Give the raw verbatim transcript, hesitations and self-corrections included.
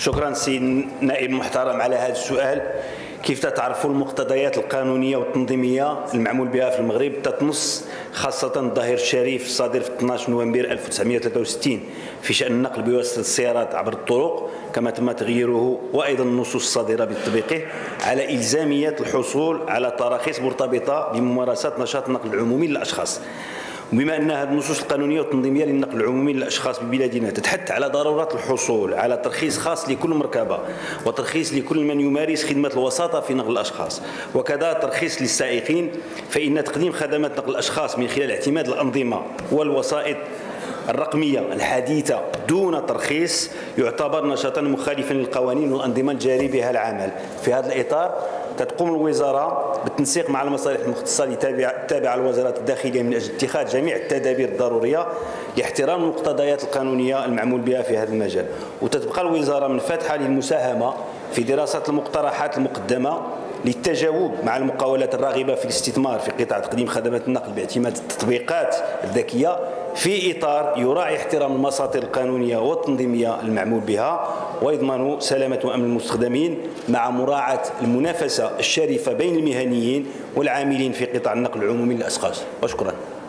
شكرا سي النائب المحترم على هذا السؤال. كيف تعرفوا المقتضيات القانونيه والتنظيميه المعمول بها في المغرب تتنص خاصه الظاهر الشريف الصادر في اثناش نوفمبر ألف وتسعمائة وثلاثة وستين في شان النقل بواسطه السيارات عبر الطرق، كما تم تغييره، وايضا النصوص الصادره بتطبيقه على الزاميه الحصول على تراخيص مرتبطه بممارسه نشاط النقل العمومي للاشخاص. وبما ان هذه النصوص القانونيه والتنظيميه للنقل العمومي للاشخاص ببلادنا تتحث على ضروره الحصول على ترخيص خاص لكل مركبه، وترخيص لكل من يمارس خدمه الوساطه في نقل الاشخاص، وكذا ترخيص للسائقين، فان تقديم خدمات نقل الاشخاص من خلال اعتماد الانظمه والوسائط الرقميه الحديثه دون ترخيص يعتبر نشاطا مخالفا للقوانين والانظمه الجاري بها العمل. في هذا الاطار تقوم الوزاره بالتنسيق مع المصالح المختصه التابعه لوزاره الداخليه من اجل اتخاذ جميع التدابير الضروريه لاحترام المقتضيات القانونيه المعمول بها في هذا المجال. وتتبقى الوزاره منفتحه للمساهمه في دراسه المقترحات المقدمه للتجاوب مع المقاولات الراغبه في الاستثمار في قطاع تقديم خدمات النقل باعتماد التطبيقات الذكيه في اطار يراعي احترام المساطر القانونيه والتنظيميه المعمول بها، ويضمن سلامه وامن المستخدمين مع مراعاه المنافسه الشريفه بين المهنيين والعاملين في قطاع النقل العمومي للاشخاص. وشكرا.